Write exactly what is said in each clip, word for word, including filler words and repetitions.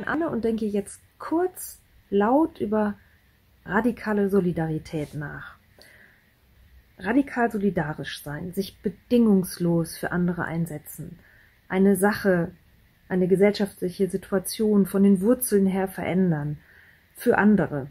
bin Anne und denke jetzt kurz laut über radikale Solidarität nach. Radikal solidarisch sein, sich bedingungslos für andere einsetzen, eine Sache, eine gesellschaftliche Situation von den Wurzeln her verändern, für andere.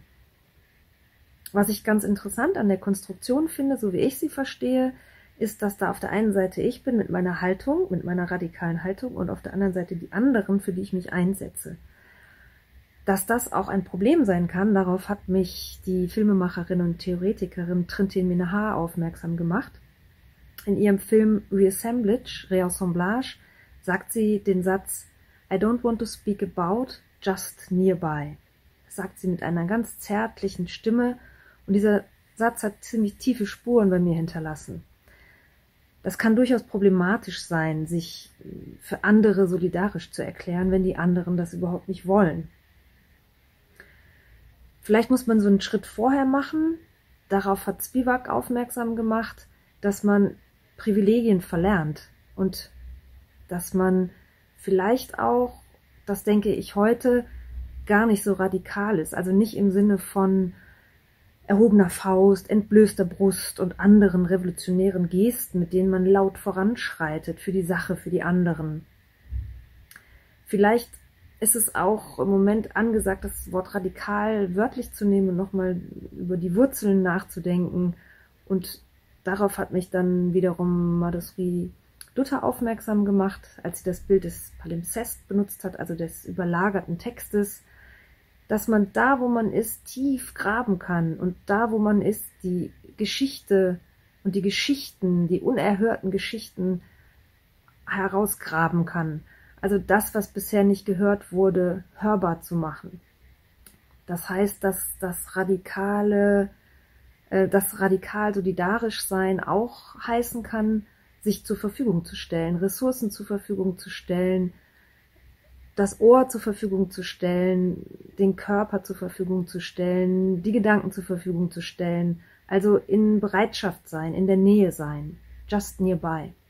Was ich ganz interessant an der Konstruktion finde, so wie ich sie verstehe, ist, dass da auf der einen Seite ich bin mit meiner Haltung, mit meiner radikalen Haltung und auf der anderen Seite die anderen, für die ich mich einsetze. Dass das auch ein Problem sein kann, darauf hat mich die Filmemacherin und Theoretikerin Trinthin Minnehar aufmerksam gemacht. In ihrem Film Reassemblage, Reassemblage sagt sie den Satz I don't want to speak about, just nearby. Das sagt sie mit einer ganz zärtlichen Stimme und dieser Satz hat ziemlich tiefe Spuren bei mir hinterlassen. Das kann durchaus problematisch sein, sich für andere solidarisch zu erklären, wenn die anderen das überhaupt nicht wollen. Vielleicht muss man so einen Schritt vorher machen. Darauf hat Spivak aufmerksam gemacht, dass man Privilegien verlernt und dass man vielleicht auch, das denke ich heute, gar nicht so radikal ist. Also nicht im Sinne von erhobener Faust, entblößter Brust und anderen revolutionären Gesten, mit denen man laut voranschreitet für die Sache, für die anderen. Vielleicht ist es auch im Moment angesagt, das Wort radikal wörtlich zu nehmen und nochmal über die Wurzeln nachzudenken. Und darauf hat mich dann wiederum Madhusri Dutta aufmerksam gemacht, als sie das Bild des Palimpsest benutzt hat, also des überlagerten Textes, dass man da, wo man ist, tief graben kann und da, wo man ist, die Geschichte und die Geschichten, die unerhörten Geschichten herausgraben kann. Also das, was bisher nicht gehört wurde, hörbar zu machen. Das heißt, dass das radikale, äh, das radikal solidarisch sein auch heißen kann, sich zur Verfügung zu stellen, Ressourcen zur Verfügung zu stellen, das Ohr zur Verfügung zu stellen, den Körper zur Verfügung zu stellen, die Gedanken zur Verfügung zu stellen, also in Bereitschaft sein, in der Nähe sein, just nearby.